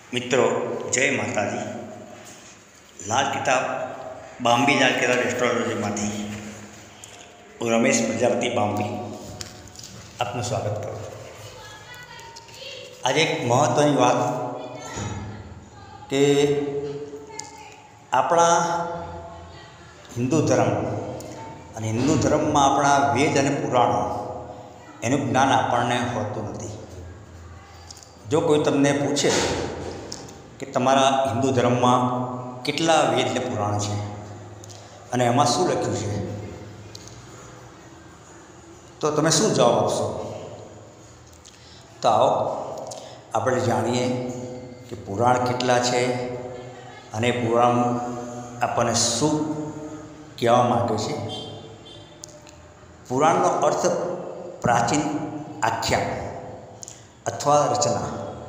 मित्रों जय माताजी। लाल किताब बाम्बी लाल किताब एस्ट्रोलॉजी में हूँ रमेश प्रजापति बाम्बी आपનું स्वागत करूँ। आज एक महत्वनी बात कि अपना हिंदू धर्म અને हिंदू धर्म में अपना वेद और पुराणों एनु ज्ञान आपने होतुं नथी। जो कोई तमने पूछे कि तमारा हिंदू धर्म में केटला वेद ने पुराण है अने एमां शुं लख्युं छे तो तमे शुं जवाब आपशो? तो आओ आपणे जाणीए कि पुराण केटला छे अने पुराण आपणे शुं कहेवा मांगे छे। पुराणनो अर्थ प्राचीन आख्यान अथवा रचना।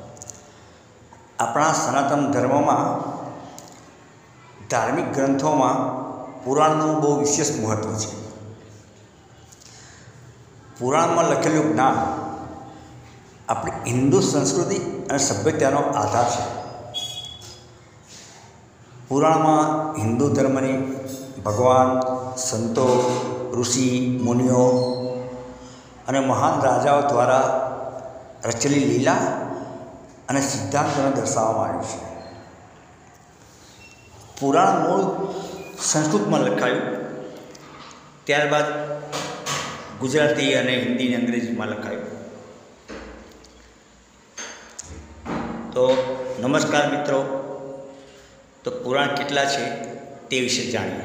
अपना सनातन धर्म में धार्मिक ग्रंथों में पुराणनु बहुत विशेष महत्व है। पुराण में लखेलू ज्ञान अपनी हिंदू संस्कृति और सभ्यतानो आधार है। पुराण में हिंदू धर्म की भगवान संतों ऋषि मुनिओ और महान राजाओं द्वारा रचेली लीला અને સિદ્ધાંતોને દર્શાવવામાં આવ્યું છે। પુરાણ મૂળ સંસ્કૃતમાં લખાયું, ત્યારબાદ ગુજરાતી અને હિન્દી અને અંગ્રેજીમાં લખાયું। તો નમસ્કાર મિત્રો, તો પુરાણ કેટલા છે તે વિશે જાણીએ।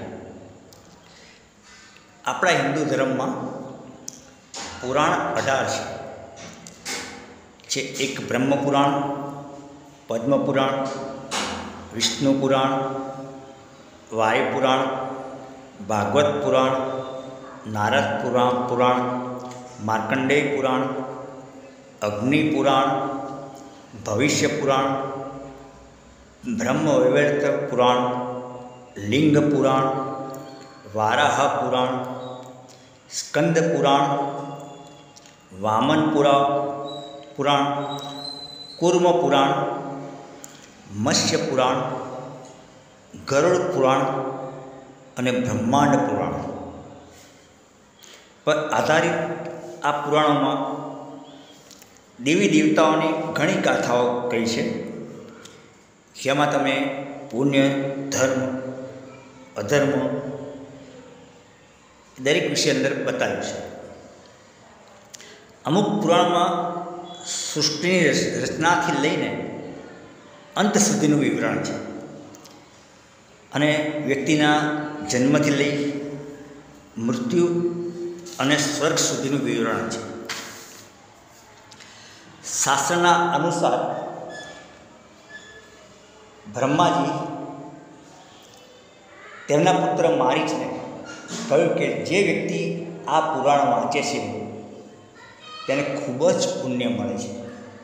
આપણા હિન્દુ ધર્મમાં પુરાણ 18 છે। एक ब्रह्म पुराण, पद्म पुराण, विष्णु पुराण, वायु पुराण, भागवत पुराण, नारद पुराण, मार्कंडेय पुराण, अग्नि पुराण, भविष्य पुराण, ब्रह्म वैवर्त पुराण, लिंग पुराण, वाराह पुराण, स्कंद पुराण, वामन पुराण, कूर्म पुराण, मत्स्य पुराण, गरुड़ पुराण और ब्रह्मांड पुराण पर आधारित आ पुराणों में देवी देवताओं की घणी गाथाओं कही है, जेमां तमे पुण्य धर्म अधर्म दरेक विषय अंदर बताव्युं छे। अमुक पुराण में सृष्टि रचना थी लईने अंत सुधीनुं विवरण है अने व्यक्तिना जन्मथी लई मृत्यु अने स्वर्ग सुधीनुं विवरण है। शास्त्रना अनुसार ब्रह्माजी तेमना पुत्र मारीचने कह्युं कि जे व्यक्ति आ पुराण वाँचे छे तेने खूब ज पुण्य मळे छे।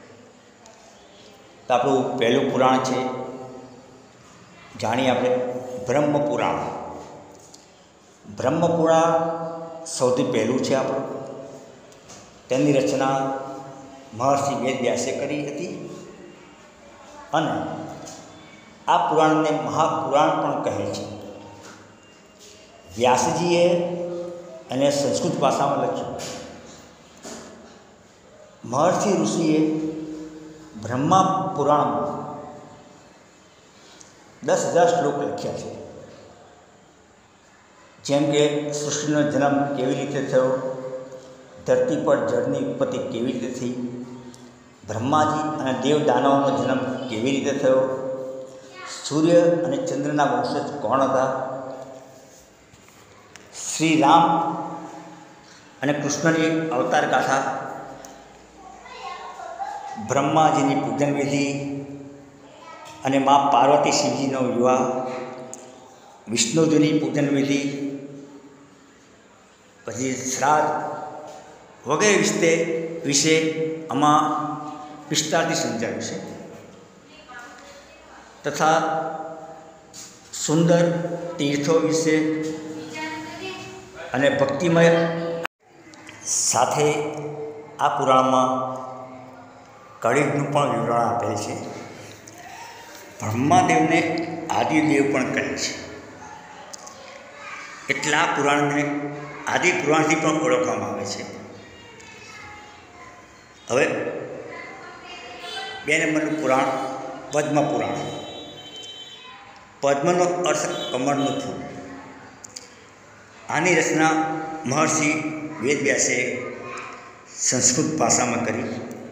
तो आपणुं पहेलुं पुराण छे, जाणीए आपणे ब्रह्म पुराण। ब्रह्म पुराण सौथी पहेलुं छे आपणुं। तेनी रचना महर्षि वेदव्यासे करी हती अने आ पुराणने महापुराण पण कहे छे। व्यासजीए एने संस्कृत भाषामां लख्युं। महर्षि ऋषिए ब्रह्मा पुराण में 10,000 श्लोक लख्या है। जेम के सृष्टिनो जन्म केवी रीते थयो, धरती पर जळनी उत्पत्ति केवी रीते थी, ब्रह्माजी अने देव दानवोनो जन्म केवी रीते थयो, सूर्य अने चंद्રના वंशज कोण हता, श्री राम अने कृष्णनी अवतार गाथा, ब्रह्माजी की पूजन विधि अने माँ पार्वती शिवजीनो विवाह, विष्णुजी की पूजन विधि, पछी श्राद्ध वगैरह विषय आमां विस्तारथी समजाव्युं छे। तथा सुंदर तीर्थों विषे अने भक्तिमय साथे आ पुराण में कलियुगनुं पण विवरण आपेल छे। બ્રહ્માદેવને આદિદેવ પણ કહે છે. એટલે આ પુરાણને આદિ પુરાણથી પણ ઓળખવામાં આવે છે. હવે 2 નંબરનું પુરાણ પદ્મ પુરાણ. પદ્મનો અર્થ કમળનું ફૂલ. આની રચના મહર્ષિ વેદવ્યાસે સંસ્કૃત ભાષામાં કરી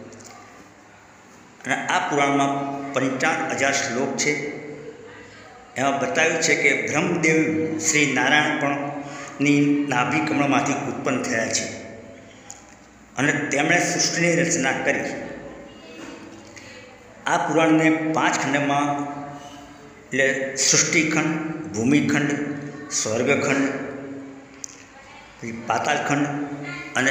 અને આ પુરાણમાં 55,000 શ્લોક છે. એમાં બતાવ્યું છે કે બ્રહ્મદેવ શ્રી નારાયણ પણની નાભિ કમળમાંથી ઉત્પન્ન થયા છે અને તેમણે સૃષ્ટિની રચના કરી. આ પુરાણને 5 ખંડમાં એટલે સૃષ્ટિખંડ, ભૂમિખંડ, સ્વર્ગખંડ, પાતાળખંડ અને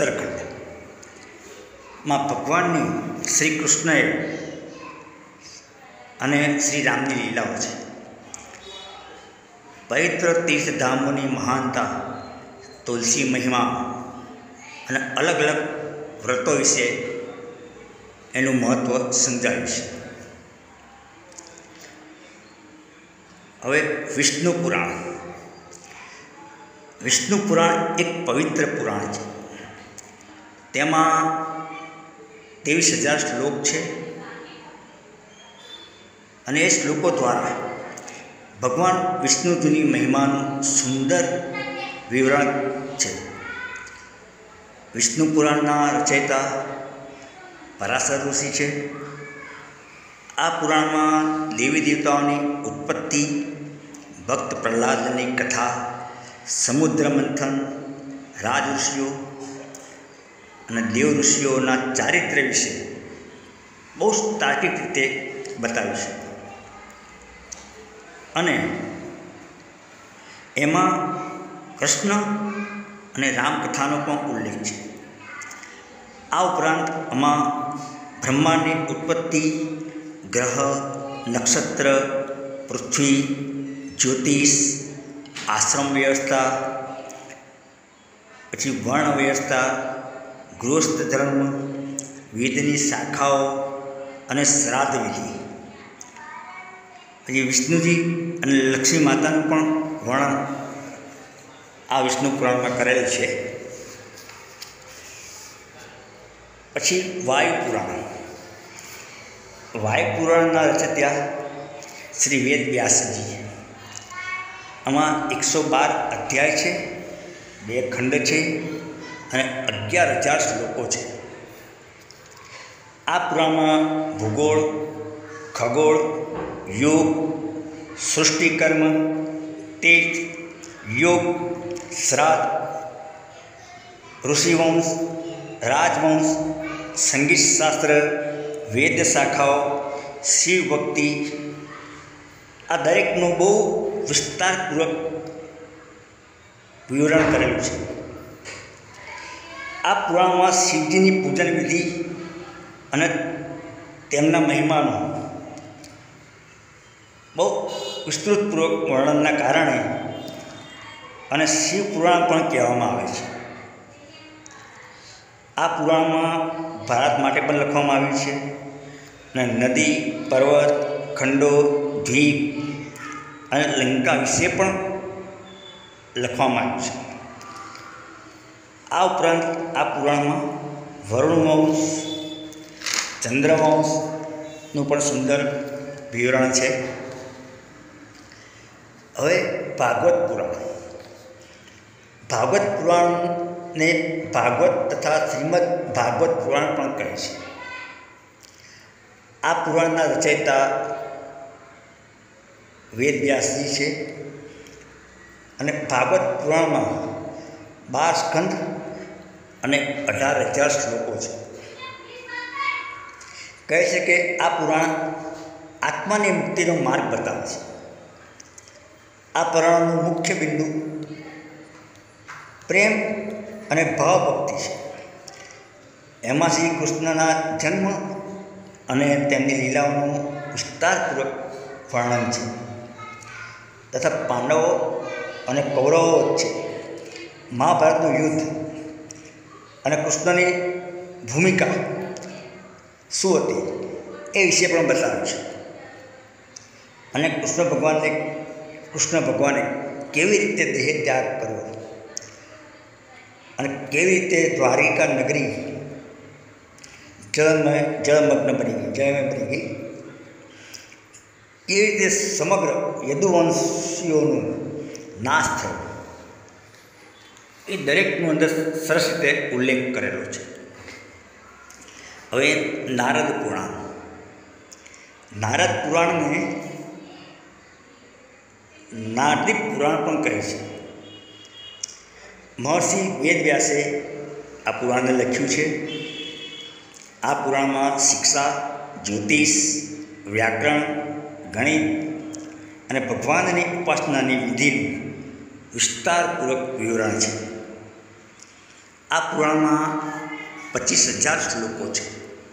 ઉત્તરખંડમાં ભગવાનની શ્રી કૃષ્ણએ અને શ્રી રામની લીલાઓ છે. પવિત્ર તીર્થધામોની મહાનતા, તુલસી મહિમા અને અલગ અલગ વ્રતો વિશે એનું મહત્ત્વ સમજાવ્યું છે. હવે વિષ્ણુ પુરાણ. વિષ્ણુ પુરાણ એક પવિત્ર પુરાણ છે. તેમાં 23,000 શ્લોક છે અને એ શ્લોકો દ્વારા ભગવાન વિષ્ણુજીની મહિમાનું સુંદર વિવરણ છે. વિષ્ણુ પુરાણના રચયિતા પરાશર ઋષિ છે. આ પુરાણમાં દેવી દેવતાઓની ઉત્પત્તિ, ભક્ત પ્રહલાદની કથા, સમુદ્ર મંથન, રાજ ઋષિઓ અને દેવ ઋષિઓના ચારિત્ર્ય વિશે બહુ તાર્કિક રીતે બતાવ્યું છે. અને એમાં કૃષ્ણ અને રામકથાનો પણ ઉલ્લેખ છે. આ ઉપરાંત આમાં બ્રહ્માંડની ઉત્પત્તિ, ગ્રહ, નક્ષત્ર, પૃથ્વી, જ્યોતિષ, આશ્રમ વ્યવસ્થા, પછી વર્ણ વ્યવસ્થા, ગૃહસ્થ ધર્મ, વેદની શાખાઓ અને શ્રાદ્ધ વિધિ, પછી વિષ્ણુજી અને લક્ષ્મી માતાનું પણ વર્ણન આ વિષ્ણુ પુરાણમાં કરેલું છે. પછી વાયુ પુરાણ. વાયુ પુરાણના રચયિતા શ્રી વેદ વ્યાસજી. આમાં 112 અધ્યાય છે, 2 ખંડ છે અને 11,000 શ્લોકો છે. આ પુરાણમાં ભૂગોળ, ખગોળ, યોગ, સૃષ્ટિકર્મ, તીર્થ, યોગ, શ્રાદ્ધ, ઋષિવંશ, રાજવંશ, સંગીત શાસ્ત્ર, વેદ શાખાઓ, શિવ ભક્તિ, આ દરેકનું બહુ વિસ્તારપૂર્વક વિવરણ કરેલું છે. આ પુરાણમાં શિવજીની પૂજન વિધિ અને તેમના મહિમાનું બહુ વિસ્તૃતપૂર્વક વર્ણનના કારણે અને શિવ પુરાણ પણ કહેવામાં આવે છે. આ પુરાણમાં ભારત માટે પણ લખવામાં આવ્યું છે અને નદી, પર્વત, ખંડો, દ્વીપ અને લંકા વિશે પણ લખવામાં આવ્યું છે. આ ઉપરાંત આ પુરાણમાં વરુણવંશ, ચંદ્રવંશનું પણ સુંદર વિવરણ છે. હવે ભાગવત પુરાણ. ભાગવત પુરાણને ભાગવત તથા શ્રીમદ ભાગવત પુરાણ પણ કહે છે. આ પુરાણના રચયિતા વેદ વ્યાસજી છે અને ભાગવત પુરાણમાં 12 સ્કંદ અને 18,000 શ્લોકો છે. કહે છે કે આ પુરાણ આત્માની મુક્તિનો માર્ગ બતાવે છે. આ પુરાણનું મુખ્ય બિંદુ પ્રેમ અને ભાવભક્તિ છે. એમાં શ્રી કૃષ્ણના જન્મ અને તેમની લીલાઓનું વિસ્તારપૂર્વક વર્ણન છે તથા પાંડવો અને કૌરવો વચ્ચે મહાભારતનું યુદ્ધ અને કૃષ્ણની ભૂમિકા શું હતી એ વિશે પણ બતાવ્યું છે. અને કૃષ્ણ ભગવાને કેવી રીતે દેહ ત્યાગ કર્યો અને કેવી રીતે દ્વારિકા નગરી જળમગ્ન બની ગઈ, જળમય બની ગઈ, કેવી રીતે સમગ્ર યદુવંશીઓનો નાશ થયો, એ દરેકનું અંદર સરસ રીતે ઉલ્લેખ કરેલો છે. હવે નારદ પુરાણ, નારદ પુરાણને નારદી પુરાણ પણ કહે છે. મહર્ષિ વેદવ્યાસે આ પુરાણને લખ્યું છે. આ પુરાણમાં શિક્ષા, જ્યોતિષ, વ્યાકરણ, ગણિત અને ભગવાનની ઉપાસનાની વિધિનું વિસ્તારપૂર્વક વિવરણ છે. આ પુરાણમાં 25,000 શ્લોકો છે.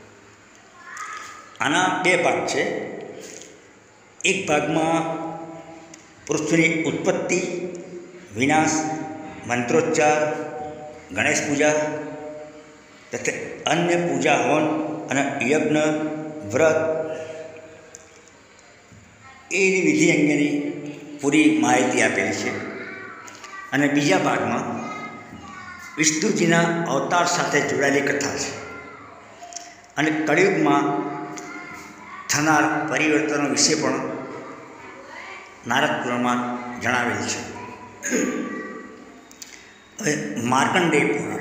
આના 2 ભાગ છે. એક ભાગમાં પૃથ્વીની ઉત્પત્તિ, વિનાશ, મંત્રોચ્ચાર, ગણેશ પૂજા તથા અન્ય પૂજા, હવન અને યજ્ઞ, વ્રત એની વિધિ અંગેની પૂરી માહિતી આપેલી છે. અને બીજા ભાગમાં વિષ્ણુજીના અવતાર સાથે જોડાયેલી કથા છે અને કળિયુગમાં થનાર પરિવર્તનો વિશે પણ નારદ પુરાણમાં જણાવેલ છે. હવે માર્કંડેય પુરાણ,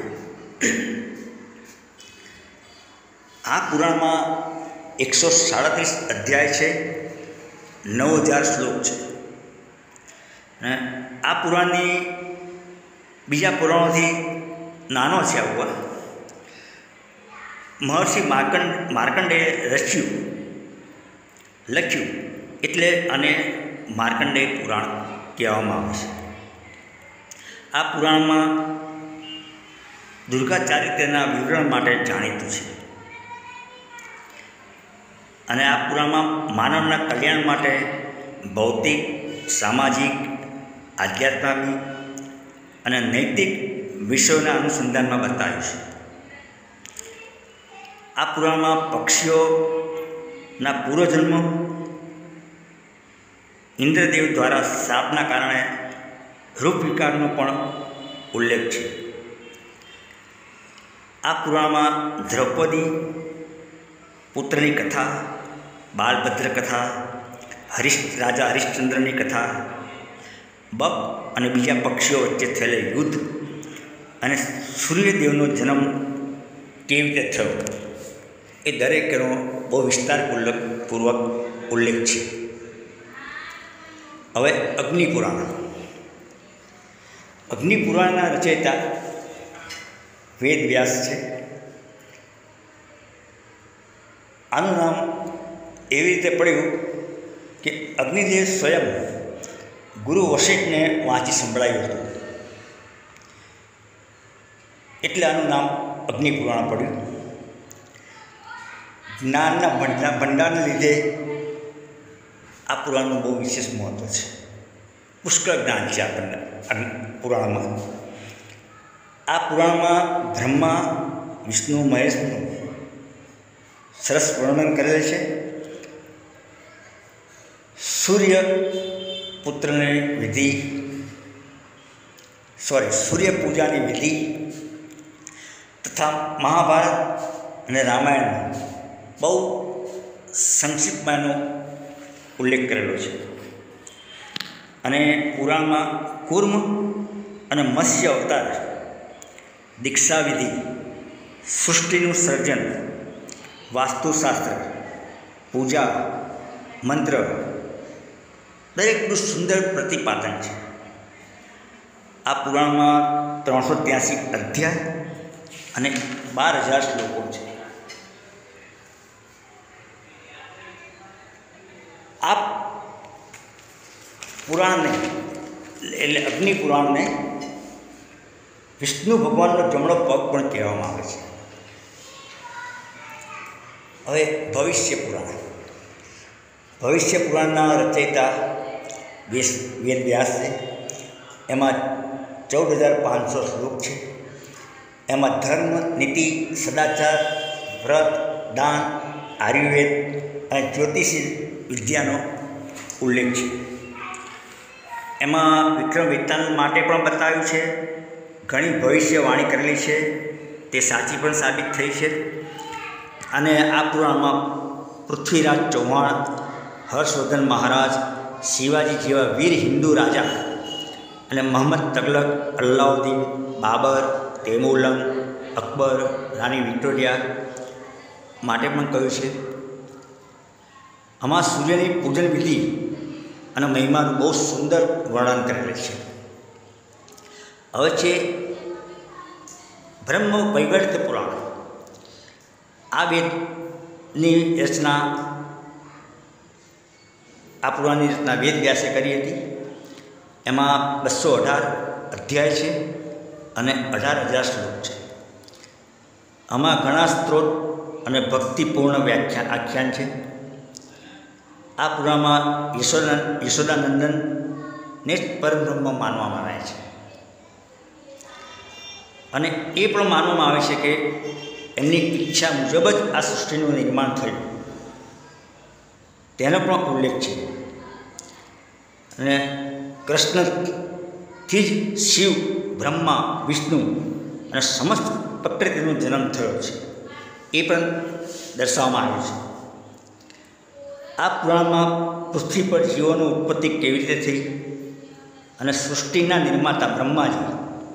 આ પુરાણમાં 137 અધ્યાય છે, 9,000 શ્લોક છે. અને આ પુરાણની બીજા પુરાણોથી નાનો છે. આવું મહર્ષિ માર્કંડેય લખ્યું એટલે આને માર્કંડેય પુરાણ કહેવામાં આવે છે. આ પુરાણમાં દુર્ગા ચારિત્ર્યના વિવરણ માટે જાણીતું છે અને આ પુરાણમાં માનવના કલ્યાણ માટે ભૌતિક, સામાજિક, આધ્યાત્મિક અને નૈતિક વિષયોના અનુસંધાનમાં બતાવ્યું છે. આ પુરાણમાં પક્ષીઓના પૂર્વજન્મ, ઇન્દ્રદેવ દ્વારા શાપના કારણે રૂપ વિકારનો પણ ઉલ્લેખ છે. આ પુરાણમાં દ્રૌપદી પુત્રની કથા, બાલભદ્ર કથા, રાજા હરિશ્ચંદ્રની કથા, બક અને બીજા પક્ષીઓ વચ્ચે થયેલ યુદ્ધ અને સૂર્યદેવનો જન્મ કેવી રીતે થયો એ દરેકનો બહુ વિસ્તારપૂર્વક ઉલ્લેખ છે. હવે અગ્નિપુરાણ, અગ્નિપુરાણના રચયિતા વેદવ્યાસ છે. આનું નામ એવી રીતે પડ્યું કે અગ્નિદેવ સ્વયં ગુરુ વશિષ્ઠને વાંચી સંભળાયું હતું એટલે આનું નામ અગ્નિપુરાણ પડ્યું. જ્ઞાનના ભંડારને લીધે આ પુરાણનું બહુ વિશેષ મહત્ત્વ છે. પુષ્કળ જ્ઞાન છે આ પુરાણમાં. આ પુરાણમાં બ્રહ્મા, વિષ્ણુ, મહેશનું સરસ વર્ણન કરેલ છે. સૂર્ય પૂજાની વિધિ તથા મહાભારત અને રામાયણનો બહુ સંક્ષિપ્તમાં એનો ઉલ્લેખ કરેલો છે. અને પુરાણમાં કુર્મ અને મત્સ્ય અવતાર, દીક્ષા વિધિ, સૃષ્ટિનું સર્જન, વાસ્તુશાસ્ત્ર, પૂજા, મંત્ર દરેકનું સુંદર પ્રતિપાદન છે. આ પુરાણમાં 383 અધ્યાય અને 12,000 શ્લોકો છે. આ પુરાણને એટલે અગ્નિ પુરાણને વિષ્ણુ ભગવાનનો જમણો પગ પણ કહેવામાં આવે છે. હવે ભવિષ્ય પુરાણના રચયિતા વેદવ્યાસ છે. એમાં 14,500 શ્લોક છે. એમાં ધર્મ, નીતિ, સદાચાર, વ્રત, દાન, આયુર્વેદ અને જ્યોતિષ વિદ્યાનો ઉલ્લેખ છે. એમાં વિક્રમ વેતાલ માટે પણ બતાવ્યું છે, ઘણી ભવિષ્યવાણી કરેલી છે, તે સાચી પણ સાબિત થઈ છે. અને આ પુરાણમાં પૃથ્વીરાજ ચૌહાણ, હર્ષવર્ધન મહારાજ, શિવાજી જેવા વીર હિન્દુ રાજા અને મહમ્મદ તગલક, અલ્લાઉદ્દીન, બાબર, તૈમુરલંગ, અકબર, રાણી વિક્ટોરિયા માટે પણ કહ્યું છે. આમાં સૂર્યની પૂજન વિધિ અને મહિમાનું બહુ સુંદર વર્ણન કરેલું છે. હવે છે બ્રહ્મ વૈવર્ત પુરાણ. આ વેદની રચના આ પુરાણની રચના વેદ વ્યાસે કરી હતી. એમાં 218 અધ્યાય છે અને 18,000 શ્લોક છે. આમાં ઘણા સ્ત્રોત અને ભક્તિપૂર્ણ આખ્યાન છે. આ પુરાણમાં યશોદાનંદનને જ પરબ્રહ્મ માનવામાં આવે છે અને એ પણ માનવામાં આવે છે કે એમની ઈચ્છા મુજબ જ આ સૃષ્ટિનું નિર્માણ થયું, તેનો પણ ઉલ્લેખ છે. અને કૃષ્ણથી જ શિવ, બ્રહ્મા, વિષ્ણુ અને સમસ્ત પ્રકૃતિનો જન્મ થયો છે, એ પણ દર્શાવવામાં આવ્યું છે. આ પુરાણમાં પૃથ્વી પર જીવોની ઉત્પત્તિ કેવી રીતે થઈ અને સૃષ્ટિના નિર્માતા બ્રહ્માજી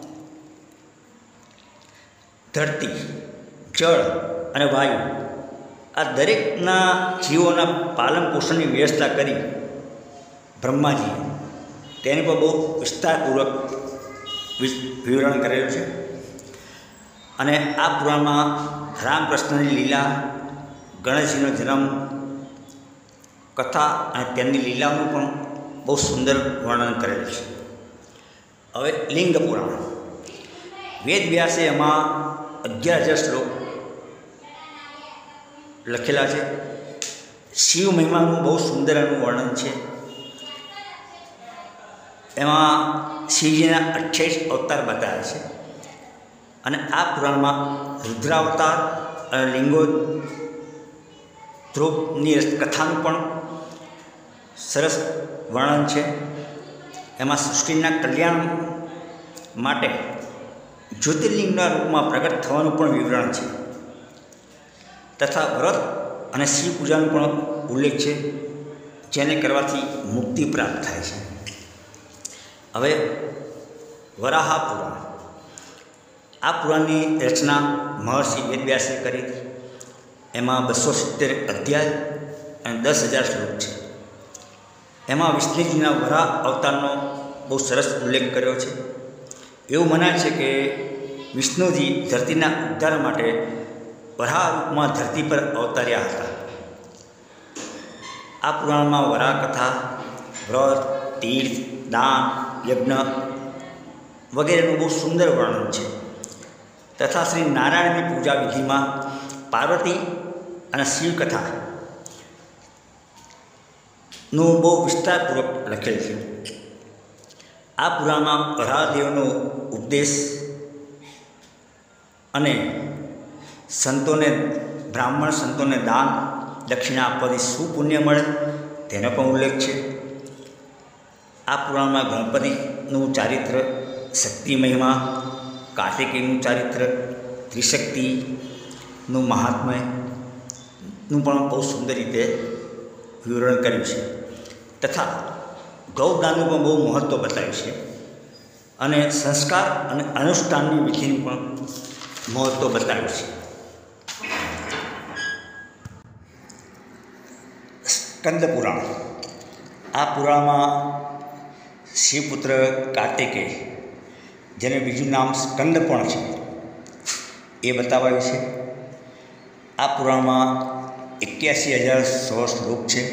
ધરતી, જળ અને વાયુ આ દરેકના જીવોના પાલન પોષણની વ્યવસ્થા કરી બ્રહ્માજીએ, તેની પર બહુ વિસ્તારપૂર્વક વિવરણ કરેલું છે. અને આ પુરાણમાં રામકૃષ્ણની લીલા, ગણેશજીનો જન્મ, કથા અને તેમની લીલાઓનું પણ બહુ સુંદર વર્ણન કરેલું છે. હવે લિંગ પુરાણ. વેદ વ્યાસે એમાં 11,000 શ્લોક લખેલા છે. શિવ મહિમાનું બહુ સુંદર એનું વર્ણન છે. એમાં શિવજીના 28 અવતાર બતાવ્યા છે. અને આ પુરાણમાં રુદ્રાવતાર અને લિંગોદ્ભવની કથાનું પણ સરસ વર્ણન છે. એમાં સૃષ્ટિના કલ્યાણ માટે જ્યોતિર્લિંગના રૂપમાં પ્રગટ થવાનું પણ વિવરણ છે. તથા વ્રત અને શિવ પૂજાનો પણ ઉલ્લેખ છે, જેને કરવાથી મુક્તિ પ્રાપ્ત થાય છે. હવે વરાહ પુરાણ. આ પુરાણની રચના મહર્ષિ વેદવ્યાસે કરી હતી. એમાં 270 અધ્યાય અને 10,000 શ્લોક છે. એમાં વિષ્ણુજીના વરાહ અવતારનો બહુ સરસ ઉલ્લેખ કર્યો છે. એવું મનાય છે કે વિષ્ણુજી ધરતીના ઉદ્ધાર માટે વરાહ રૂપમાં ધરતી પર અવતર્યા હતા. આ પુરાણમાં વરાહ કથા, વ્રત, તીર્થ, દાન, યજ્ઞ વગેરેનું બહુ સુંદર વર્ણન છે. તથા શ્રી નારાયણની પૂજા વિધિમાં પાર્વતી અને શિવ કથાનું બહુ વિસ્તારપૂર્વક લખેલ છે. આ પુરાણમાં વરાહદેવનો ઉપદેશ અને બ્રાહ્મણ સંતોને દાન દક્ષિણા આપવાથી શું પુણ્ય મળે તેનો પણ ઉલ્લેખ છે. આ પુરાણમાં ગણપતિનું ચારિત્ર, શક્તિ મહિમા, કાર્તિકેયનું ચારિત્ર, ત્રિશક્તિનું મહાત્મ્યનું પણ બહુ સુંદર રીતે વિવરણ કર્યું છે. તથા ગૌદાનનું પણ બહુ મહત્ત્વ બતાવ્યું છે. અને સંસ્કાર અને અનુષ્ઠાનની વિધિનું પણ મહત્ત્વ બતાવ્યું છે. સ્કંદ પુરાણ. આ પુરાણમાં શિવપુત્ર કાર્તિકેય, જેને બીજું નામ સ્કંદ પણ છે, એ બતાવાયું છે. આ પુરાણમાં 81,100 શ્લોક છે.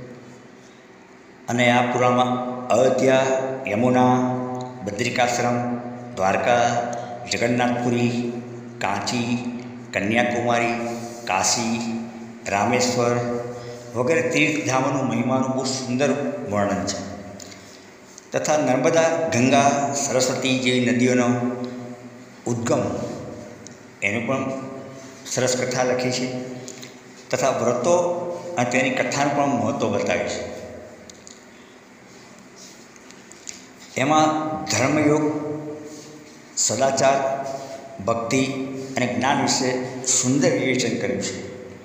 અને આ પુરાણમાં અયોધ્યા, યમુના, બદ્રિકાશ્રમ, દ્વારકા, જગન્નાથપુરી, કાંચી, કન્યાકુમારી, કાશી, રામેશ્વર વગેરે તીર્થધામોનું મહિમાનું બહુ સુંદર વર્ણન છે. તથા નર્મદા, ગંગા, સરસ્વતી જેવી નદીઓનો ઉદ્ગમ એનું પણ સરસ કથા લખી છે. તથા વ્રતો અને તેની કથાનું પણ મહત્ત્વ બતાવ્યું છે. એમાં ધર્મયોગ, સદાચાર, ભક્તિ અને જ્ઞાન વિશે સુંદર વિવેચન કર્યું છે.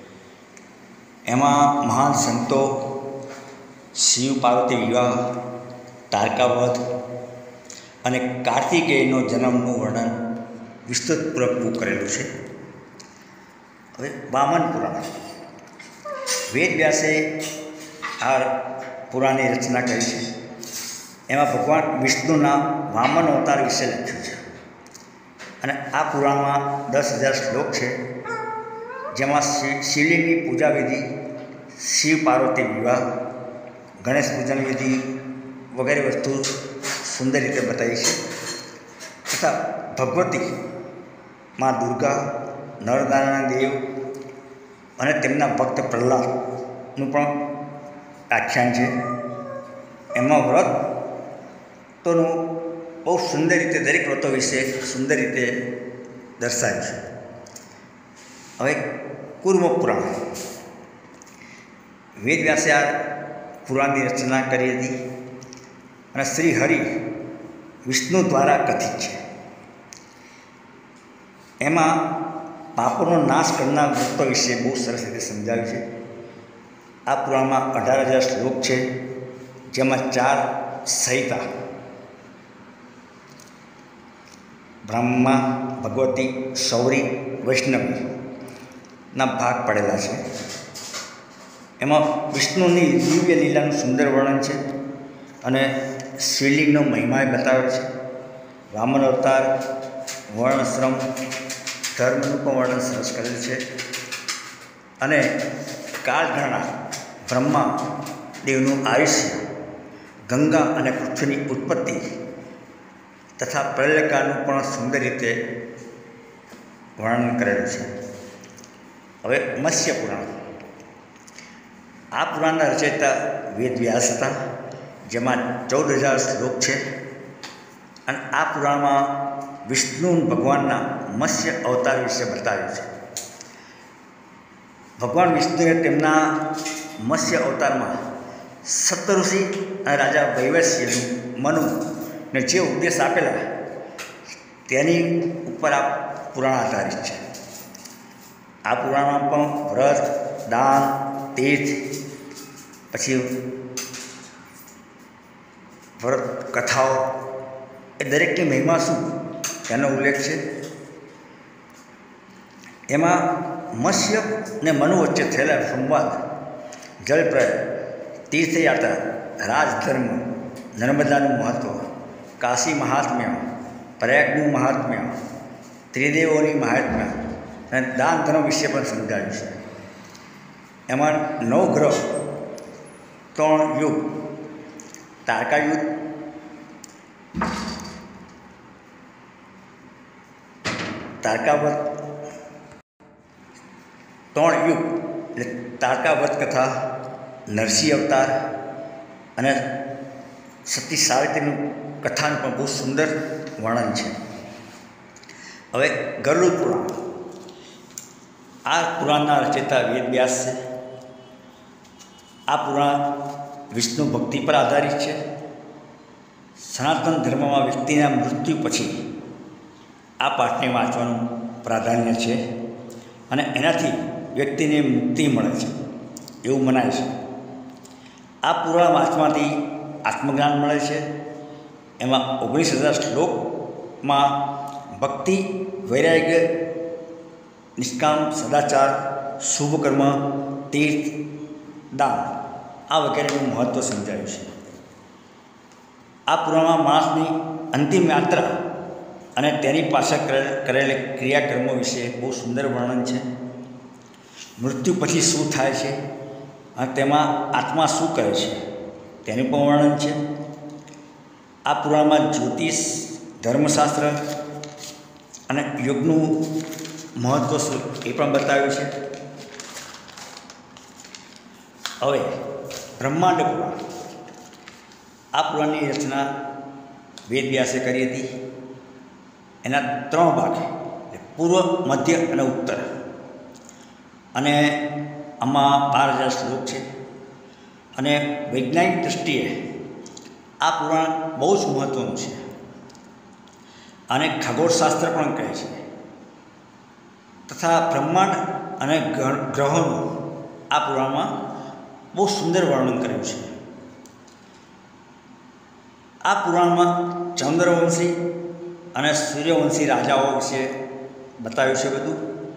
એમાં મહાન સંતો, શિવ પાર્વતી વિવાહ, તારકાવધ અને કાર્તિકેયનો જન્મનું વર્ણન વિસ્તૃતપૂર્વક કરેલું છે. હવે વામન પુરાણ. વેદ વ્યાસે આ પુરાણની રચના કરી છે. એમાં ભગવાન વિષ્ણુના વામન અવતાર વિશે લખ્યું છે. અને આ પુરાણમાં 10,000 શ્લોક છે, જેમાં શિવલિંગની પૂજા વિધિ, શિવ પાર્વતી વિવાહ, ગણેશ પૂજન વિધિ વગેરે વસ્તુ સુંદર રીતે બતાવી છે. તથા ભગવતી મા દુર્ગા, નરનારાયણ દેવ અને તેમના ભક્ત પ્રહલાદનું પણ આખ્યાન છે. એમાં વ્રતોનું બહુ સુંદર રીતે દરેક વ્રતો વિશે સુંદર રીતે દર્શાવ્યું છે. હવે કુર્મ પુરાણ. વેદ વ્યાસે આ પુરાણની રચના કરી હતી અને શ્રી હરિ વિષ્ણુ દ્વારા કથિત છે. એમાં પાપોનો નાશ કરનાર વ્રતો વિશે બહુ સરસ રીતે સમજાવ્યું છે. આ પુરાણમાં 18,000 શ્લોક છે, જેમાં 4 સંહિતા બ્રહ્મા, ભગવતી, સૌરી, વૈષ્ણવીના ભાગ પડેલા છે. એમાં વિષ્ણુની દિવ્ય લીલાનું સુંદર વર્ણન છે અને શિવલિંગનો મહિમા બતાવે છે. વામન અવતાર, વર્ણશ્રમ, ધર્મનું પણ વર્ણન સરસ કરેલું છે. અને કાળગણના, બ્રહ્મા દેવનું આયુષ્ય, ગંગા અને પૃથ્વીની ઉત્પત્તિ તથા પ્રલયકાળનું પણ સુંદર રીતે વર્ણન કરેલું છે. હવે મત્સ્ય પુરાણ. આ પુરાણના રચયિતા વેદ વ્યાસ હતા, જેમાં 14,000 શ્લોક છે. અને આ પુરાણમાં વિષ્ણુ ભગવાનના મત્સ્ય અવતાર વિશે બતાવ્યું છે. ભગવાન વિષ્ણુએ તેમના મત્સ્ય અવતારમાં સપ્તઋષિ અને રાજા વૈવસ્યનું મનુને જે ઉપદેશ આપેલા તેની ઉપર આ પુરાણ આધારિત છે. આ પુરાણમાં પણ વ્રત, દાન, તીર્થ, પછી વ્રત કથાઓ એ દરેકની મહિમા શું તેનો ઉલ્લેખ છે. એમાં મત્સ્ય અને મનુ વચ્ચે થયેલા સંવાદ, જલપ્રય, તીર્થયાત્રા, રાજધર્મ, નર્મદાનું મહત્ત્વ, કાશી મહાત્મ્ય, પ્રયાગનું મહાત્મ્ય, ત્રિદેવોની મહાત્મ્ય અને દાન ધર્મ વિશે પણ સમજાવ્યું છે. એમાં 9 ગ્રહ, 3 યુગ, તારકા યુગ, તારકાવધ, 3 યુગ એટલે તારકાવધ કથા, નરસિંહ અવતાર અને સતી સાવિત્રીનું કથાનું પણ બહુ સુંદર વર્ણન છે. હવે ગરુડ પુરાણ. આ પુરાણના રચયિતા વેદ વ્યાસ છે. આ પુરાણ વિષ્ણુ ભક્તિ પર આધારિત છે. સનાતન ધર્મમાં વ્યક્તિના મૃત્યુ પછી આ પાઠને વાંચવાનું પ્રાધાન્ય છે અને એનાથી વ્યક્તિને મુક્તિ મળે છે એવું મનાય છે. આ પુરાણ વાંચવાથી આત્મજ્ઞાન મળે છે. એમાં 19,000 શ્લોકમાં ભક્તિ, વૈરાગ્ય, નિષ્કામ, સદાચાર, શુભ કર્મ, તીર્થ, દાન આ વગેરેનું મહત્ત્વ સમજાયું છે. આ પુરાણમાં માણસની અંતિમ યાત્રા અને તેની પાછળ કરેલી ક્રિયાકર્મો વિશે બહુ સુંદર વર્ણન છે. મૃત્યુ પછી શું થાય છે અને તેમાં આત્મા શું કરે છે તેનું પણ વર્ણન છે. આ પુરાણમાં જ્યોતિષ, ધર્મશાસ્ત્ર અને યોગનું મહત્ત્વ શું એ પણ બતાવ્યું છે. હવે બ્રહ્માંડ પુરાણ. આ પુરાણની રચના વેદ વ્યાસે કરી હતી. એના 3 ભાગ, પૂર્વ, મધ્ય અને ઉત્તર, અને આમાં 12,000 શ્લોક છે. અને વૈજ્ઞાનિક દૃષ્ટિએ આ પુરાણ બહુ જ મહત્ત્વનું છે અને ખગોળશાસ્ત્ર પણ કહે છે તથા બ્રહ્માંડ અને ગ્રહોનું આ પુરાણમાં બહુ સુંદર વર્ણન કર્યું છે. આ પુરાણમાં ચંદ્રવંશી અને સૂર્યવંશી રાજાઓ વિશે બતાવ્યું છે બધું,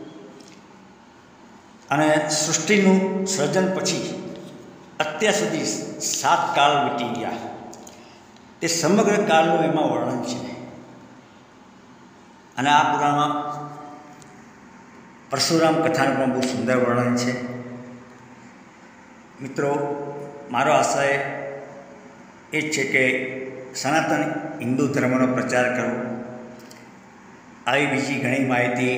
અને સૃષ્ટિનું સર્જન પછી અત્યાર સુધી 7 કાળ વીતી ગયા તે સમગ્ર કાળનું એમાં વર્ણન છે. અને આ પુરાણમાં પરશુરામ કથાનું પણ બહુ સુંદર વર્ણન છે. મિત્રો, મારો આશય એ જ છે કે સનાતન હિન્દુ ધર્મનો પ્રચાર કરો. આવી બીજી ઘણી માહિતી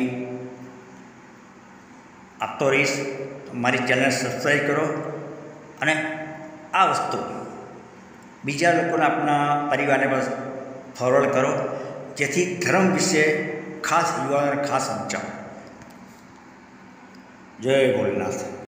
આપતો રહીશ. મારી ચેનલ સબસ્ક્રાઈબ કરો અને આ વસ્તુ બીજા લોકોને આપણા પરિવારને બસ ફોરવર્ડ કરો, જેથી ધર્મ વિશે ખાસ યુવાનોને ખાસ સમજાવો. જય ભોલેનાથ.